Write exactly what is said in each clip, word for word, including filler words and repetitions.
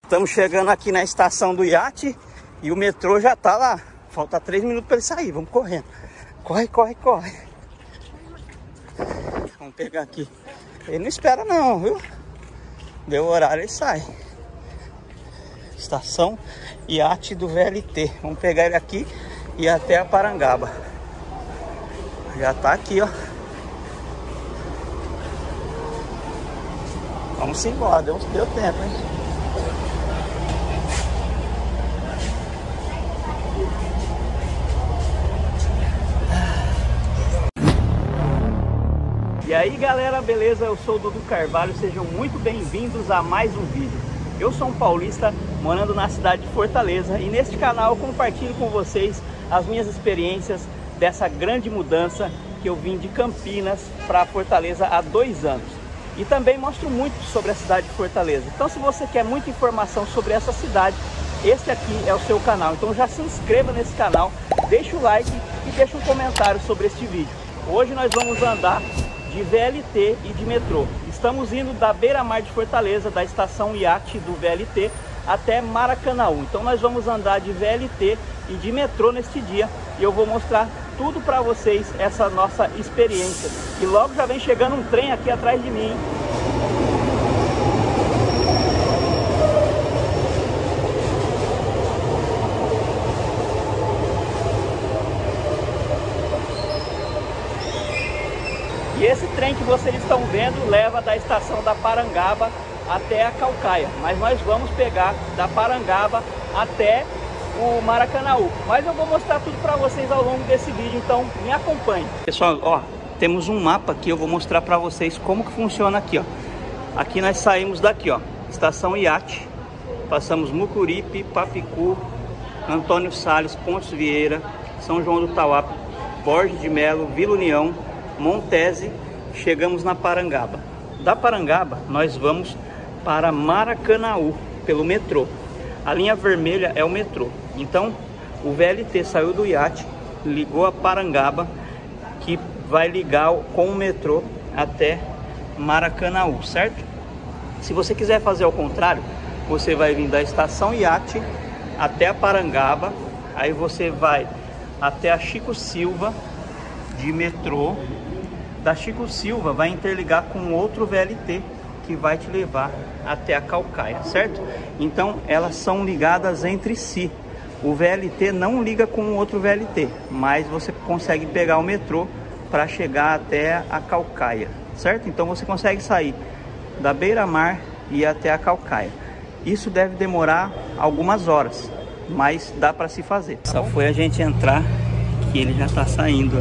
Estamos chegando aqui na estação do iate e o metrô já tá lá. Falta três minutos para ele sair. Vamos correndo. Corre, corre, corre. Vamos pegar aqui. Ele não espera não, viu? Deu o horário, ele sai. Estação iate do V L T. Vamos pegar ele aqui e ir até a Parangaba. Já tá aqui, ó. Vamos embora, deu, deu tempo, hein? E aí galera, beleza? Eu sou o Dudu Carvalho, sejam muito bem-vindos a mais um vídeo. Eu sou um paulista morando na cidade de Fortaleza e neste canal eu compartilho com vocês as minhas experiências dessa grande mudança que eu vim de Campinas para Fortaleza há dois anos. E também mostro muito sobre a cidade de Fortaleza. Então se você quer muita informação sobre essa cidade, este aqui é o seu canal. Então já se inscreva nesse canal, deixa o like e deixa um comentário sobre este vídeo. Hoje nós vamos andar de V L T e de metrô. Estamos indo da beira-mar de Fortaleza, da estação iate do V L T até Maracanaú. Então nós vamos andar de V L T e de metrô neste dia e eu vou mostrar tudo para vocês, essa nossa experiência. E logo já vem chegando um trem aqui atrás de mim. E esse trem que vocês estão vendo leva da estação da Parangaba até a Caucaia. Mas nós vamos pegar da Parangaba até o Maracanaú. Mas eu vou mostrar tudo para vocês ao longo desse vídeo, então me acompanhe. Pessoal, ó, temos um mapa aqui, eu vou mostrar para vocês como que funciona aqui, ó. Aqui nós saímos daqui, ó, estação iate, passamos Mucuripe, Papicu, Antônio Salles, Pontes Vieira, São João do Tauape, Borges de Melo, Vila União, Montese, chegamos na Parangaba. Da Parangaba nós vamos para Maracanaú pelo metrô. A linha vermelha é o metrô. Então o V L T saiu do iate, ligou a Parangaba, que vai ligar com o metrô até Maracanaú, certo? Se você quiser fazer ao contrário, você vai vir da estação iate até a Parangaba, aí você vai até a Chico Silva de metrô. Da Chico Silva vai interligar com outro V L T que vai te levar até a Caucaia, certo? Então elas são ligadas entre si. O V L T não liga com o outro V L T, mas você consegue pegar o metrô para chegar até a Caucaia, certo? Então você consegue sair da beira-mar e ir até a Caucaia. Isso deve demorar algumas horas, mas dá para se fazer. Só foi a gente entrar que ele já está saindo.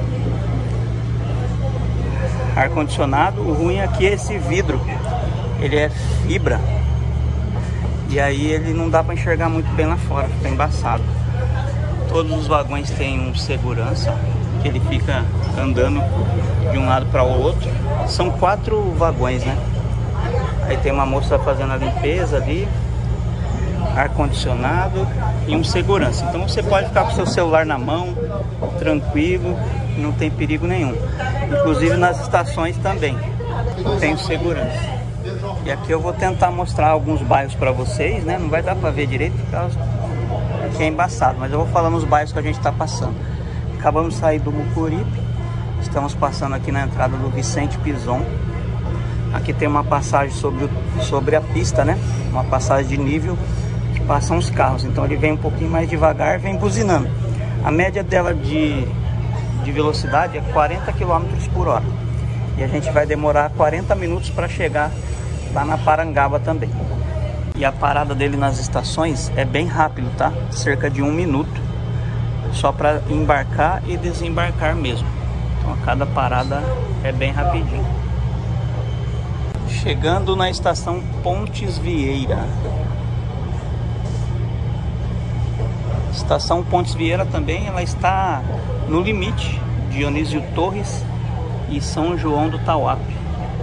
Ar-condicionado, o ruim aqui é esse vidro, ele é fibra e aí ele não dá para enxergar muito bem lá fora, fica embaçado. Todos os vagões têm um segurança que ele fica andando de um lado para o outro. São quatro vagões, né? Aí tem uma moça fazendo a limpeza ali, ar-condicionado e um segurança. Então você pode ficar com o seu celular na mão, tranquilo, não tem perigo nenhum. Inclusive nas estações também tem segurança. E aqui eu vou tentar mostrar alguns bairros para vocês, né? Não vai dar para ver direito por causa que é embaçado, mas eu vou falando os bairros que a gente está passando. Acabamos de sair do Mucuripe, estamos passando aqui na entrada do Vicente Pison. Aqui tem uma passagem sobre, o, sobre a pista, né? Uma passagem de nível que passam os carros. Então ele vem um pouquinho mais devagar, vem buzinando. A média dela de, de velocidade é quarenta quilômetros por hora. E a gente vai demorar quarenta minutos para chegar lá na Parangaba também. E a parada dele nas estações é bem rápido, tá? Cerca de um minuto. Só para embarcar e desembarcar mesmo. Então a cada parada é bem rapidinho. Chegando na estação Pontes Vieira. Estação Pontes Vieira também, ela está no limite de Dionísio Torres e São João do Tauape.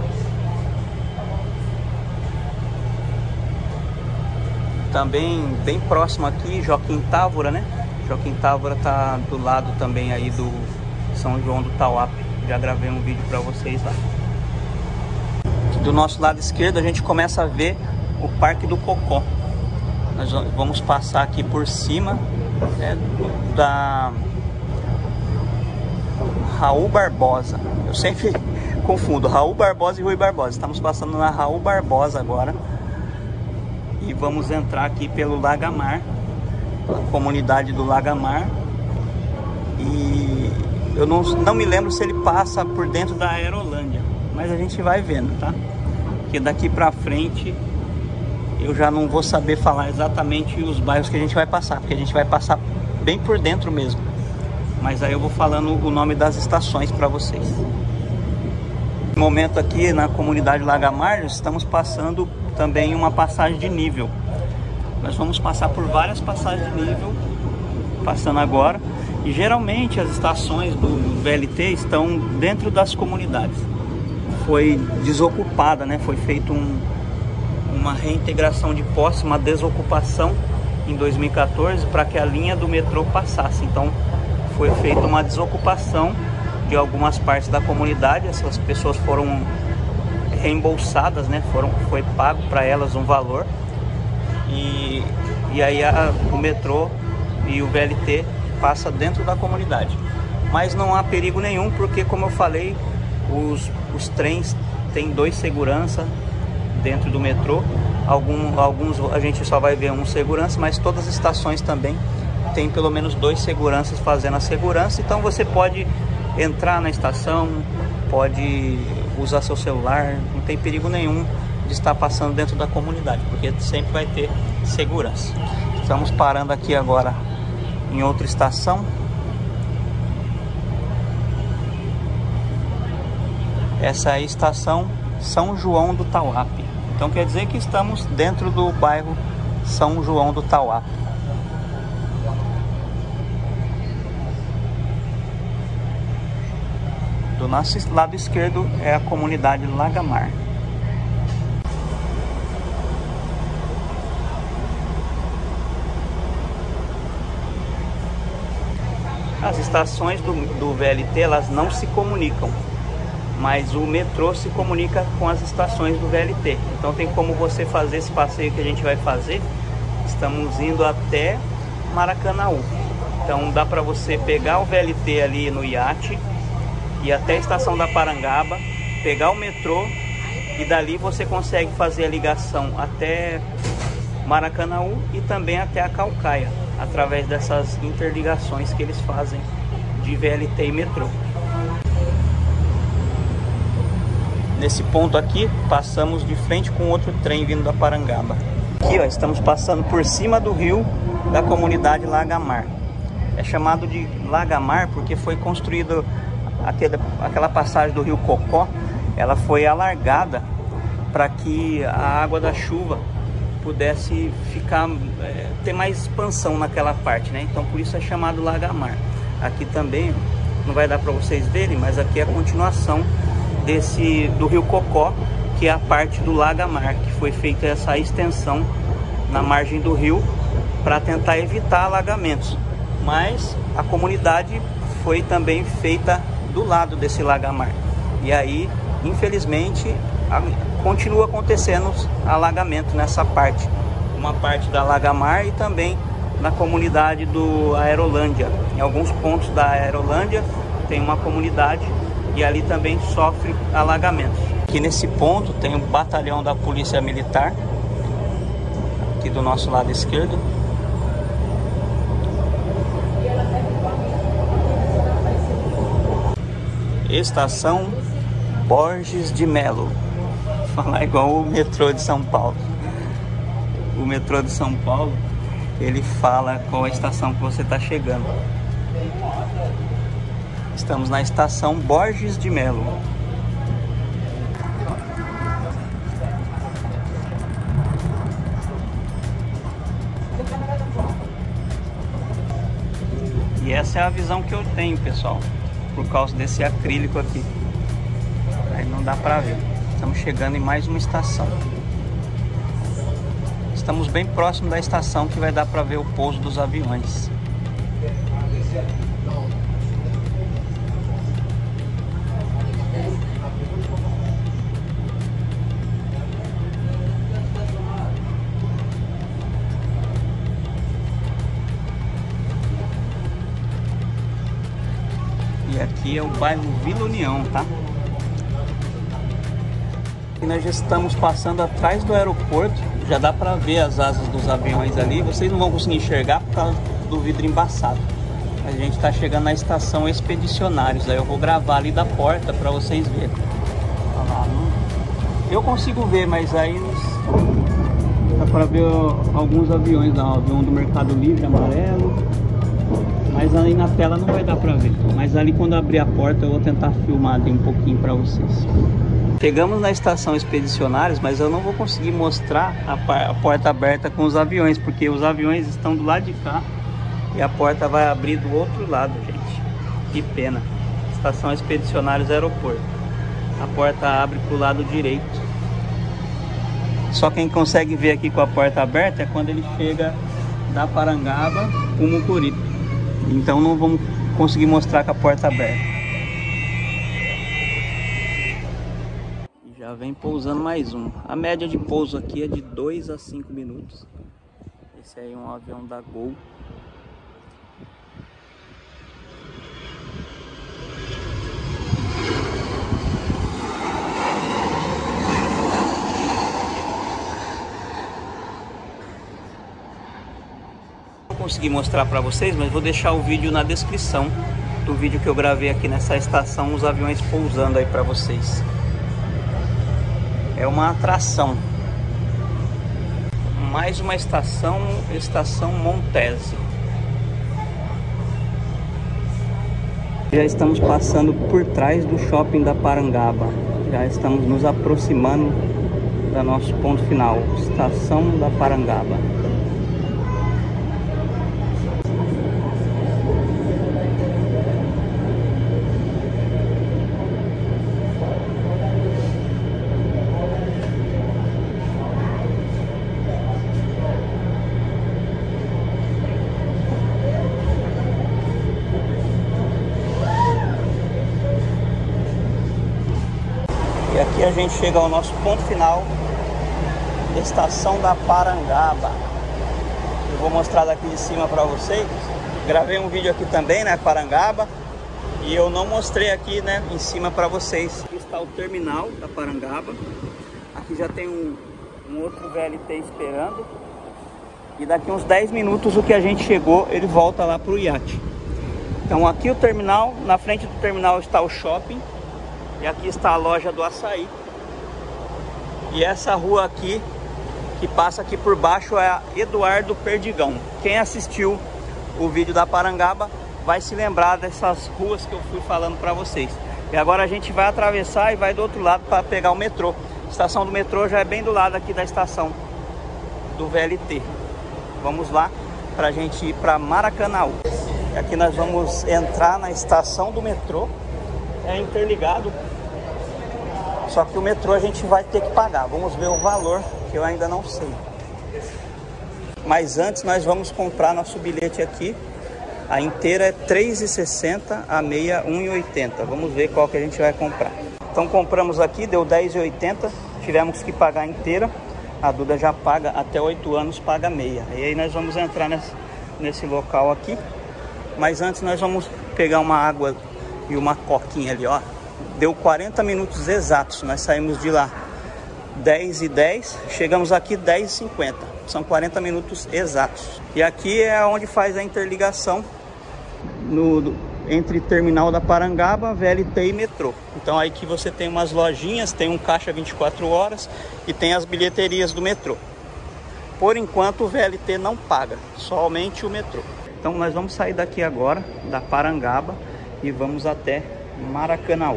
Também bem próximo aqui, Joaquim Távora, né? Joaquim Távora tá do lado também aí do São João do Tauape. Já gravei um vídeo para vocês lá. Do nosso lado esquerdo a gente começa a ver o Parque do Cocó. Nós vamos passar aqui por cima, né, da Raul Barbosa. Eu sempre confundo Raul Barbosa e Rui Barbosa. Estamos passando na Raul Barbosa agora. E vamos entrar aqui pelo Lagamar, a comunidade do Lagamar. E eu não, não me lembro se ele passa por dentro da Aerolândia, mas a gente vai vendo, tá? Porque daqui pra frente eu já não vou saber falar exatamente os bairros que a gente vai passar, porque a gente vai passar bem por dentro mesmo. Mas aí eu vou falando o nome das estações para vocês. No momento aqui na comunidade Lagamar, estamos passando também uma passagem de nível. Nós vamos passar por várias passagens de nível, passando agora. E geralmente as estações do V L T estão dentro das comunidades. Foi desocupada, né? Foi feito um, uma reintegração de posse, uma desocupação em dois mil e quatorze para que a linha do metrô passasse. Então foi feita uma desocupação de algumas partes da comunidade. Essas pessoas foram reembolsadas, né? Foram, foi pago para elas um valor e, e aí a, o metrô e o V L T passa dentro da comunidade. Mas não há perigo nenhum, porque como eu falei, os, os trens têm dois segurança dentro do metrô. Algum, alguns a gente só vai ver um segurança, mas todas as estações também tem pelo menos dois seguranças fazendo a segurança. Então você pode entrar na estação, pode usar seu celular, não tem perigo nenhum de estar passando dentro da comunidade, porque sempre vai ter segurança. Estamos parando aqui agora em outra estação. Essa é a estação São João do Tauape. Então quer dizer que estamos dentro do bairro São João do Tauape. Do nosso lado esquerdo é a comunidade Lagamar. As estações do, do V L T, elas não se comunicam, mas o metrô se comunica com as estações do V L T. Então tem como você fazer esse passeio que a gente vai fazer. Estamos indo até Maracanaú. Então dá para você pegar o V L T ali no iate, ir até a estação da Parangaba, pegar o metrô e dali você consegue fazer a ligação até Maracanaú e também até a Caucaia, através dessas interligações que eles fazem de V L T e metrô. Nesse ponto aqui, passamos de frente com outro trem vindo da Parangaba. Aqui, ó, estamos passando por cima do rio da comunidade Lagamar. É chamado de Lagamar porque foi construído aquele, aquela passagem do rio Cocó. Ela foi alargada para que a água da chuva pudesse ficar, é, ter mais expansão naquela parte, né? Então por isso é chamado Lagamar. Aqui também, não vai dar para vocês verem, mas aqui é a continuação desse do rio Cocó, que é a parte do Lagamar, que foi feita essa extensão na margem do rio para tentar evitar alagamentos. Mas a comunidade foi também feita do lado desse Lagamar. E aí, infelizmente, a, continua acontecendo alagamento nessa parte. Uma parte da Lagamar e também na comunidade do Aerolândia. Em alguns pontos da Aerolândia tem uma comunidade e ali também sofre alagamentos. Aqui nesse ponto tem o batalhão da Polícia Militar, aqui do nosso lado esquerdo. Estação Borges de Melo. Vou falar igual o metrô de São Paulo. O metrô de São Paulo, ele fala qual a estação que você está chegando. Estamos na estação Borges de Melo. E essa é a visão que eu tenho, pessoal, por causa desse acrílico aqui. Aí não dá pra ver. Estamos chegando em mais uma estação. Estamos bem próximo da estação que vai dar pra ver o pouso dos aviões. aqui é o bairro Vila União, tá? E nós já estamos passando atrás do aeroporto. Já dá para ver as asas dos aviões ali. Vocês não vão conseguir enxergar por causa do vidro embaçado. A gente está chegando na estação Expedicionários. Aí eu vou gravar ali da porta para vocês verem. Eu consigo ver, mas aí dá para ver alguns aviões lá. O avião do Mercado Livre amarelo. Mas aí na tela não vai dar para ver. Mas ali quando abrir a porta eu vou tentar filmar ali um pouquinho para vocês. Chegamos na estação Expedicionários, mas eu não vou conseguir mostrar a, a porta aberta com os aviões, porque os aviões estão do lado de cá e a porta vai abrir do outro lado, gente. Que pena. Estação Expedicionários Aeroporto. A porta abre pro lado direito. Só quem consegue ver aqui com a porta aberta é quando ele chega da Parangaba pro Mucuripe. Então não vamos conseguir mostrar com a porta aberta. Já vem pousando mais um. A média de pouso aqui é de dois a cinco minutos. Esse aí é um avião da Gol. Não consegui mostrar para vocês, mas vou deixar o vídeo na descrição do vídeo que eu gravei aqui nessa estação, os aviões pousando aí para vocês. É uma atração. Mais uma estação, estação Montese. Já estamos passando por trás do shopping da Parangaba. Já estamos nos aproximando do nosso ponto final, estação da Parangaba. E aqui a gente chega ao nosso ponto final, estação da Parangaba. Eu vou mostrar daqui de cima para vocês. Gravei um vídeo aqui também, né, Parangaba, e eu não mostrei aqui, né, em cima para vocês. Aqui está o terminal da Parangaba. Aqui já tem um, um outro V L T esperando. E daqui uns dez minutos o que a gente chegou, ele volta lá para o iate. Então aqui o terminal, na frente do terminal está o shopping. E aqui está a loja do açaí. E essa rua aqui, que passa aqui por baixo, é a Eduardo Perdigão. Quem assistiu o vídeo da Parangaba vai se lembrar dessas ruas que eu fui falando para vocês. E agora a gente vai atravessar e vai do outro lado para pegar o metrô. A estação do metrô já é bem do lado aqui da estação do V L T. Vamos lá para a gente ir para Maracanaú. E aqui nós vamos entrar na estação do metrô. É interligado. Só que o metrô a gente vai ter que pagar. Vamos ver o valor, que eu ainda não sei. Mas antes nós vamos comprar nosso bilhete aqui. A inteira é três reais e sessenta centavos, a meia um real e oitenta centavos. Vamos ver qual que a gente vai comprar. Então compramos aqui, deu dez reais e oitenta centavos. Tivemos que pagar a inteira. A Duda já paga até oito anos, paga meia. E aí nós vamos entrar nesse, nesse local aqui. Mas antes nós vamos pegar uma água e uma coquinha ali, ó. Deu quarenta minutos exatos. Nós saímos de lá dez e dez, chegamos aqui dez e cinquenta. São quarenta minutos exatos. E aqui é onde faz a interligação no, entre terminal da Parangaba, V L T e metrô. Então aí que você tem umas lojinhas, tem um caixa vinte e quatro horas e tem as bilheterias do metrô. Por enquanto o V L T não paga, somente o metrô. Então nós vamos sair daqui agora, da Parangaba, e vamos até Maracanaú.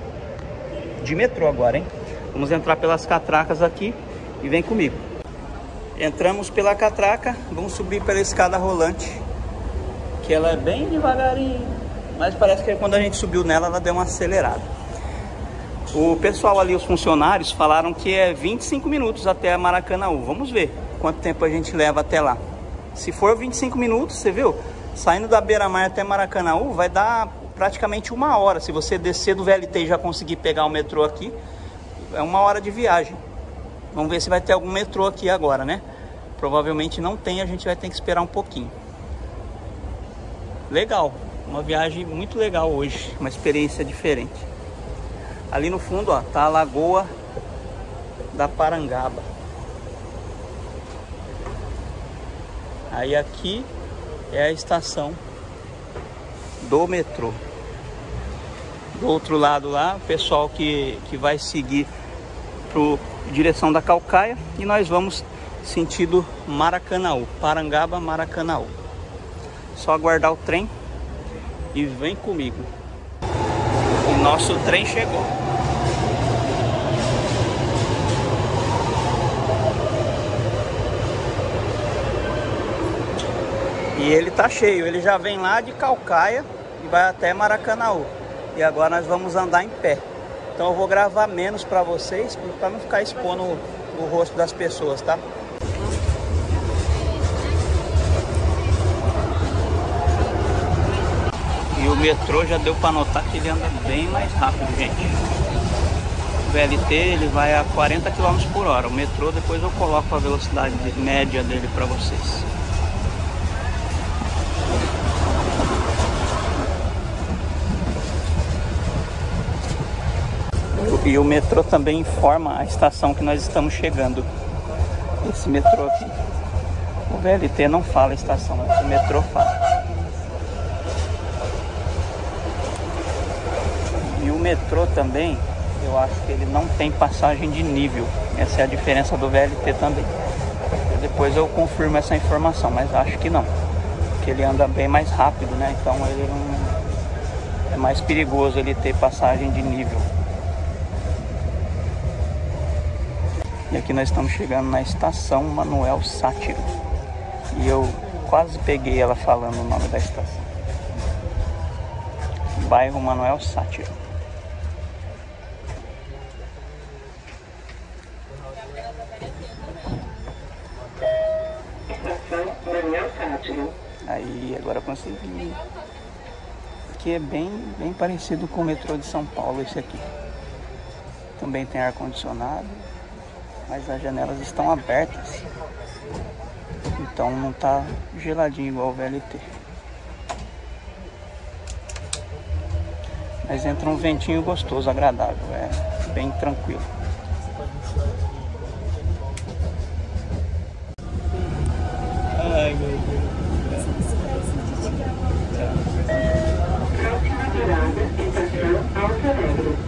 De metrô agora, hein? Vamos entrar pelas catracas aqui e vem comigo. Entramos pela catraca, vamos subir pela escada rolante, que ela é bem devagarinho, mas parece que quando a gente subiu nela, ela deu uma acelerada. O pessoal ali, os funcionários, falaram que é vinte e cinco minutos até Maracanaú. Vamos ver quanto tempo a gente leva até lá. Se for vinte e cinco minutos, você viu? Saindo da Beira-Mar até Maracanaú, vai dar praticamente uma hora. Se você descer do V L T e já conseguir pegar o metrô aqui, é uma hora de viagem. Vamos ver se vai ter algum metrô aqui agora, né? Provavelmente não tem, a gente vai ter que esperar um pouquinho. Legal. Uma viagem muito legal hoje, uma experiência diferente. Ali no fundo, ó, tá a Lagoa da Parangaba. Aí aqui é a estação do metrô. Do outro lado lá, o pessoal que, que vai seguir pro direção da Caucaia, e nós vamos sentido Maracanaú, Parangaba, Maracanaú. Só aguardar o trem e vem comigo. O nosso trem chegou. E ele tá cheio, ele já vem lá de Caucaia e vai até Maracanaú. E agora nós vamos andar em pé. Então eu vou gravar menos para vocês, para não ficar expondo o, o rosto das pessoas, tá? E o metrô já deu para notar que ele anda bem mais rápido, gente. O V L T ele vai a quarenta quilômetros por hora. O metrô depois eu coloco a velocidade média dele para vocês. E o metrô também informa a estação que nós estamos chegando. Esse metrô aqui. O V L T não fala a estação, mas o metrô fala. E o metrô também, eu acho que ele não tem passagem de nível. Essa é a diferença do V L T também. Depois eu confirmo essa informação, mas acho que não. Porque ele anda bem mais rápido, né? Então ele não... é mais perigoso ele ter passagem de nível. E aqui nós estamos chegando na estação Manuel Sátiro. E eu quase peguei ela falando o nome da estação. Bairro Manuel Sátiro. Estação Manuel Sátiro. Aí, agora eu consegui. Aqui é bem, bem parecido com o metrô de São Paulo, esse aqui. Também tem ar-condicionado, mas as janelas estão abertas. Então não tá geladinho igual o V L T. Mas entra um ventinho gostoso, agradável, é bem tranquilo. Ai, meu Deus. Próxima parada, estação Alto Alegre.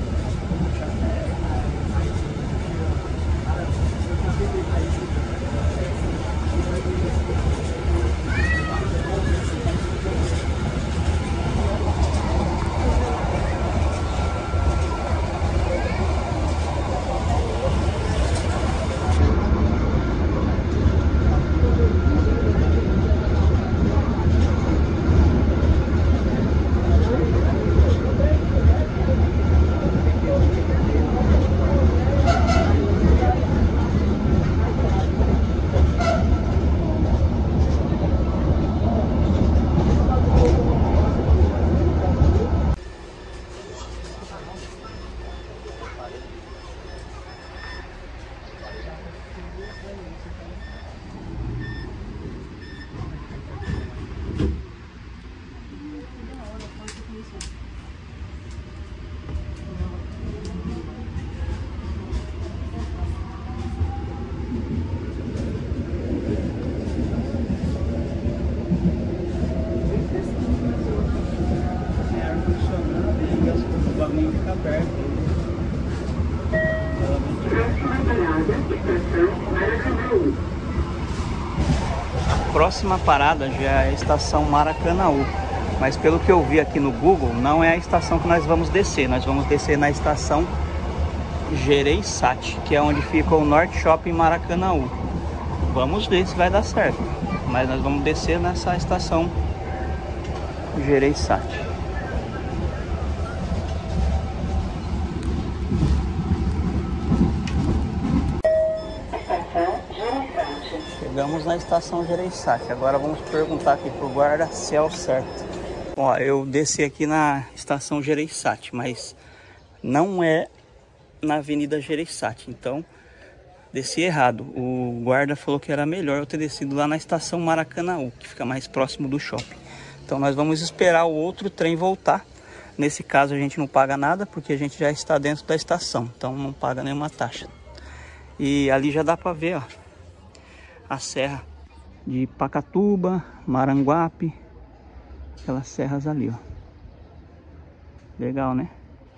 A próxima parada já é a estação Maracanaú, mas pelo que eu vi aqui no Google, não é a estação que nós vamos descer. Nós vamos descer na estação Gereissati, que é onde fica o Norte Shopping Maracanaú. Vamos ver se vai dar certo, mas nós vamos descer nessa estação Gereissati. Chegamos na estação Gereissati. Agora vamos perguntar aqui pro guarda se é o certo. Ó, eu desci aqui na estação Gereissati, mas não é na Avenida Gereissati. Então desci errado. O guarda falou que era melhor eu ter descido lá na estação Maracanaú, que fica mais próximo do shopping. Então nós vamos esperar o outro trem voltar. Nesse caso a gente não paga nada, porque a gente já está dentro da estação, então não paga nenhuma taxa. E ali já dá para ver, ó, a serra de Pacatuba, Maranguape, aquelas serras ali, ó. Legal, né?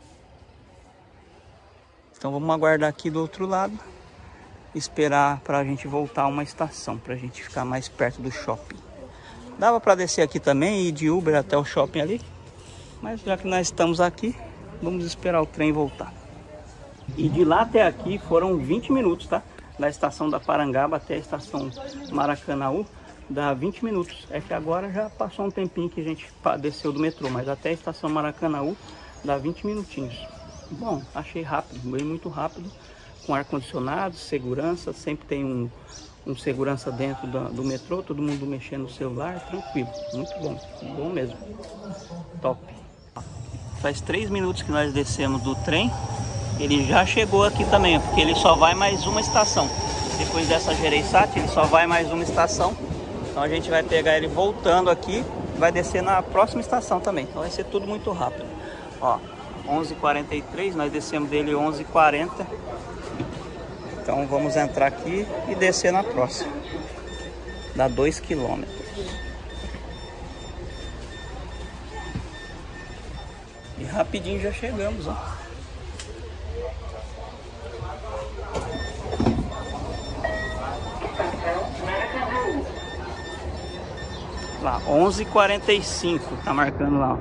Então vamos aguardar aqui do outro lado, esperar para a gente voltar a uma estação, para a gente ficar mais perto do shopping. Dava para descer aqui também e ir de Uber até o shopping ali, mas já que nós estamos aqui, vamos esperar o trem voltar. E de lá até aqui foram vinte minutos, tá? Da estação da Parangaba até a estação Maracanaú, dá vinte minutos. É que agora já passou um tempinho que a gente desceu do metrô, mas até a estação Maracanaú dá vinte minutinhos. Bom, achei rápido, bem muito rápido, com ar-condicionado, segurança, sempre tem um, um segurança dentro do, do metrô, todo mundo mexendo no celular, tranquilo, muito bom, bom mesmo, top. Faz três minutos que nós descemos do trem, ele já chegou aqui também, porque ele só vai mais uma estação. Depois dessa Gereissati, ele só vai mais uma estação. Então a gente vai pegar ele voltando aqui, vai descer na próxima estação também. Então vai ser tudo muito rápido. Ó, onze e quarenta e três, nós descemos dele onze e quarenta. Então vamos entrar aqui e descer na próxima. Dá dois quilômetros. E rapidinho já chegamos, ó. Lá, onze e quarenta e cinco, tá marcando lá, ó.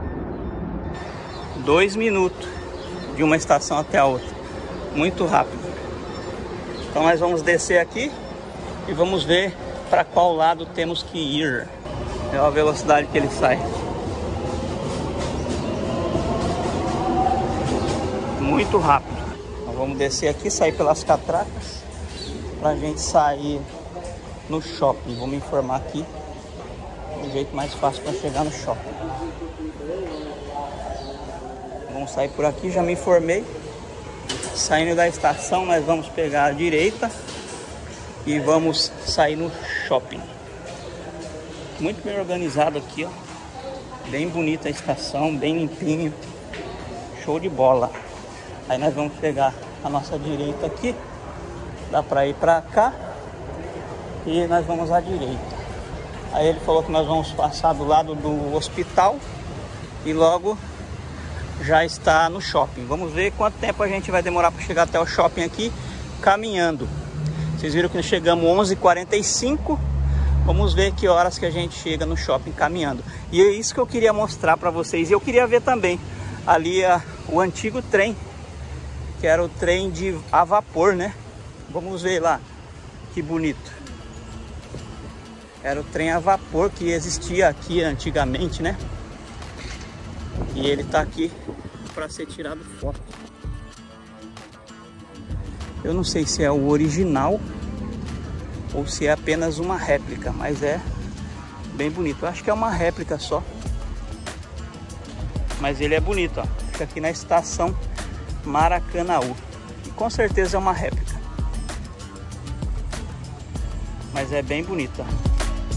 Dois minutos de uma estação até a outra. Muito rápido. Então nós vamos descer aqui e vamos ver para qual lado temos que ir. É a velocidade que ele sai. Muito rápido. Então vamos descer aqui, sair pelas catracas pra gente sair no shopping. Vou me informar aqui o jeito mais fácil para chegar no shopping. Vamos sair por aqui, já me informei. Saindo da estação, nós vamos pegar a direita e vamos sair no shopping. Muito bem organizado aqui, ó. Bem bonita a estação, bem limpinho. Show de bola. Aí nós vamos pegar a nossa direita aqui. Dá para ir para cá e nós vamos à direita. Aí ele falou que nós vamos passar do lado do hospital e logo já está no shopping. Vamos ver quanto tempo a gente vai demorar para chegar até o shopping aqui caminhando. Vocês viram que nós chegamos onze e quarenta e cinco. Vamos ver que horas que a gente chega no shopping caminhando. E é isso que eu queria mostrar para vocês. E eu queria ver também ali a, o antigo trem, que era o trem de a vapor, né? Vamos ver lá, que bonito. Era o trem a vapor que existia aqui antigamente, né? E ele tá aqui para ser tirado foto. Eu não sei se é o original ou se é apenas uma réplica, mas é bem bonito. Eu acho que é uma réplica só. Mas ele é bonito, ó. Fica aqui na estação Maracanaú. E com certeza é uma réplica. Mas é bem bonito, ó.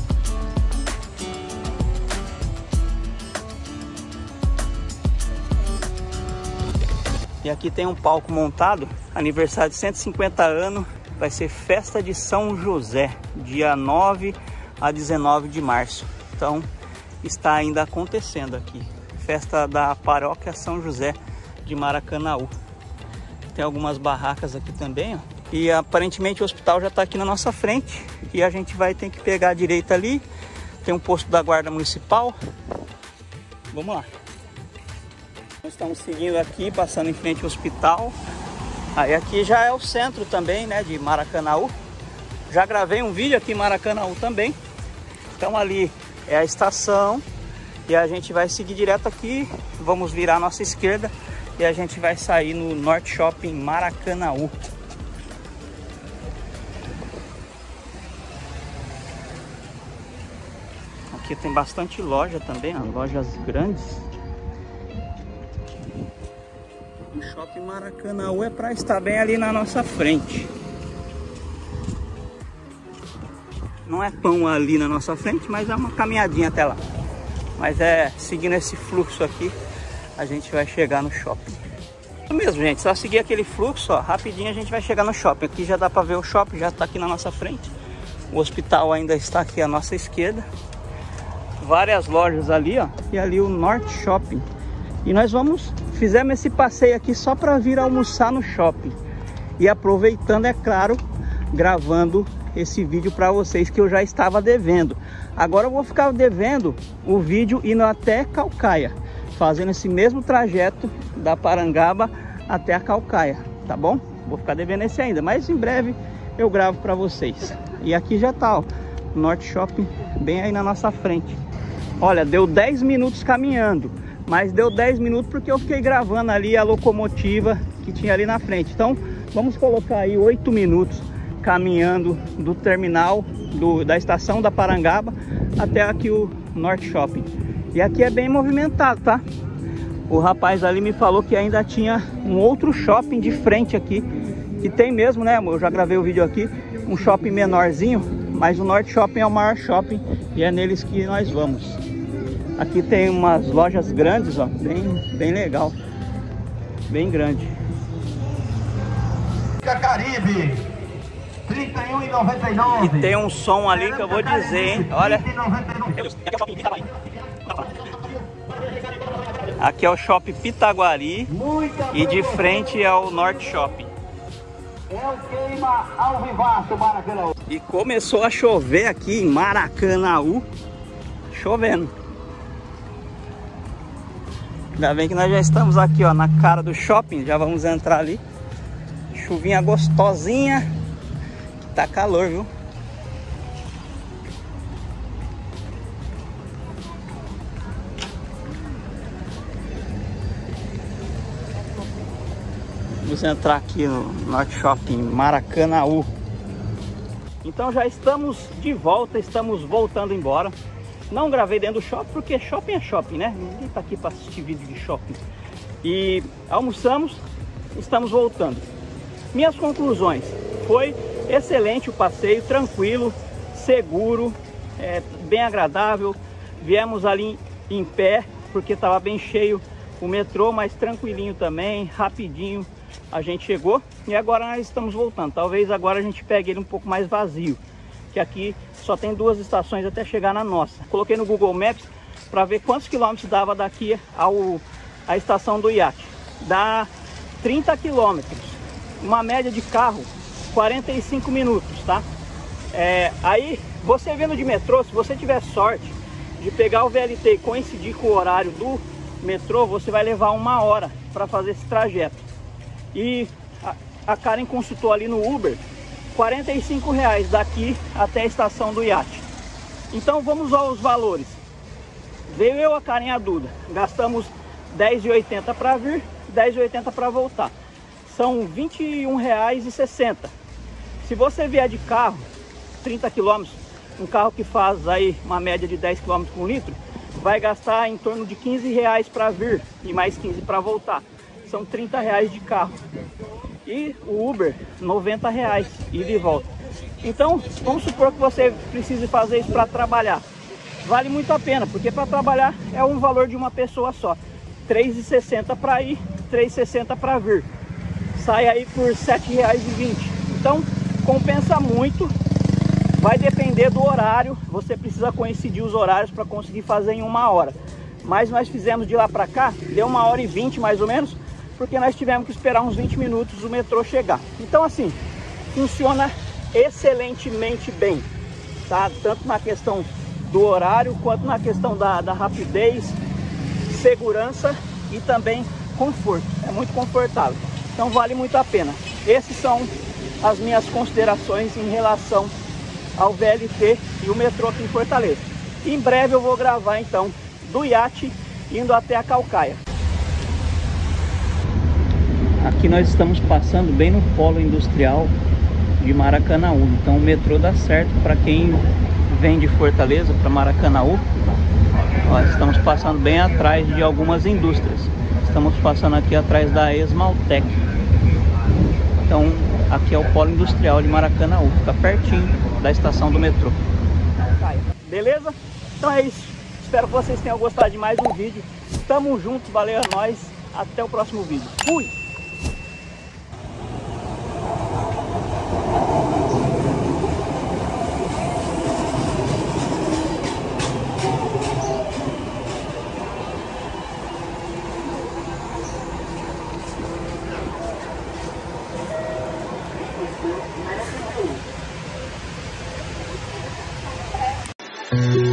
E aqui tem um palco montado, aniversário de cento e cinquenta anos, vai ser festa de São José, dia nove a dezenove de março. Então está ainda acontecendo aqui, festa da paróquia São José de Maracanaú. Tem algumas barracas aqui também, ó. E aparentemente o hospital já está aqui na nossa frente e a gente vai ter que pegar a direita ali, tem um posto da guarda municipal. Vamos lá. Nós estamos seguindo aqui, passando em frente ao hospital. Aí aqui já é o centro também, né, de Maracanaú. Já gravei um vídeo aqui em Maracanaú também. Então ali é a estação e a gente vai seguir direto aqui. Vamos virar a nossa esquerda e a gente vai sair no Norte Shopping Maracanaú. Aqui tem bastante loja também, ó, lojas grandes. O Shopping Maracanaú é para estar bem ali na nossa frente. Não é tão ali na nossa frente, mas é uma caminhadinha até lá. Mas é seguindo esse fluxo aqui, a gente vai chegar no shopping. Isso mesmo, gente, só seguir aquele fluxo, ó, rapidinho a gente vai chegar no shopping. Aqui já dá para ver o shopping, já está aqui na nossa frente. O hospital ainda está aqui à nossa esquerda. Várias lojas ali, ó, e ali o Norte Shopping. E nós vamos, fizemos esse passeio aqui só para vir almoçar no shopping. E aproveitando, é claro, gravando esse vídeo para vocês que eu já estava devendo. Agora eu vou ficar devendo o vídeo indo até Caucaia, fazendo esse mesmo trajeto da Parangaba até a Caucaia, tá bom? Vou ficar devendo esse ainda, mas em breve eu gravo para vocês. E aqui já tá, ó, Norte Shopping bem aí na nossa frente. Olha, deu dez minutos caminhando, mas deu dez minutos porque eu fiquei gravando ali a locomotiva que tinha ali na frente. Então vamos colocar aí oito minutos caminhando do terminal do, da estação da Parangaba até aqui o Norte Shopping. E aqui é bem movimentado, tá? O rapaz ali me falou que ainda tinha um outro shopping de frente aqui, que tem mesmo, né? Eu já gravei o vídeo aqui, um shopping menorzinho, mas o Norte Shopping é o maior shopping e é neles que nós vamos. Aqui tem umas lojas grandes, ó, bem, bem legal, bem grande. Caribe, trinta e um e noventa e nove. E tem um som ali que eu vou dizer, hein? Olha. Aqui é o Shopping Pitaguari e de frente é o Norte Shopping. É o queima ao vivaço, Maracanã. E começou a chover aqui em Maracanaú. Chovendo. Ainda bem que nós já estamos aqui, ó, na cara do shopping. Já vamos entrar ali. Chuvinha gostosinha. Tá calor, viu? Vamos entrar aqui no Norte Shopping Maracanaú. Então já estamos de volta, estamos voltando embora. Não gravei dentro do shopping porque shopping é shopping, né? Ninguém tá aqui para assistir vídeo de shopping. E almoçamos, estamos voltando. Minhas conclusões: foi excelente o passeio, tranquilo, seguro, é, bem agradável. Viemos ali em, em pé porque estava bem cheio o metrô, mas tranquilinho também, rapidinho a gente chegou. E agora nós estamos voltando. Talvez agora a gente pegue ele um pouco mais vazio, que aqui só tem duas estações até chegar na nossa. Coloquei no Google Maps para ver quantos quilômetros dava daqui ao, à estação do iate. Dá trinta quilômetros, uma média de carro quarenta e cinco minutos, tá? É, aí você vindo de metrô, se você tiver sorte de pegar o V L T e coincidir com o horário do metrô, você vai levar uma hora para fazer esse trajeto. E a, a Karen consultou ali no Uber, quarenta e cinco reais daqui até a estação do iate. Então vamos aos valores. Veio eu, a Karen e a Duda, gastamos dez reais e oitenta centavos para vir, dez reais e oitenta centavos para voltar. São vinte e um reais e sessenta centavos. Se você vier de carro, trinta quilômetros, um carro que faz aí uma média de dez quilômetros por litro, vai gastar em torno de quinze reais para vir e mais quinze para voltar. São trinta reais de carro. E o Uber, noventa reais, ida e volta. Então, vamos supor que você precise fazer isso para trabalhar. Vale muito a pena, porque para trabalhar é um valor de uma pessoa só. três reais e sessenta centavos para ir, três reais e sessenta centavos para vir. Sai aí por sete reais e vinte centavos. Então, compensa muito. Vai depender do horário. Você precisa coincidir os horários para conseguir fazer em uma hora. Mas nós fizemos de lá para cá, deu uma hora e vinte mais ou menos, porque nós tivemos que esperar uns vinte minutos o metrô chegar. Então assim, funciona excelentemente bem, tá? Tanto na questão do horário, quanto na questão da, da rapidez, segurança e também conforto. É muito confortável, então vale muito a pena. Esses são as minhas considerações em relação ao V L T e o metrô aqui em Fortaleza. Em breve eu vou gravar então do iate indo até a Caucaia. Aqui nós estamos passando bem no polo industrial de Maracanaú. Então o metrô dá certo para quem vem de Fortaleza para Maracanaú. Nós estamos passando bem atrás de algumas indústrias. Estamos passando aqui atrás da Esmaltec. Então aqui é o polo industrial de Maracanaú, fica pertinho da estação do metrô. Beleza? Então é isso. espero que vocês tenham gostado de mais um vídeo. Tamo junto, valeu a nós. Até o próximo vídeo. Fui! Thank you.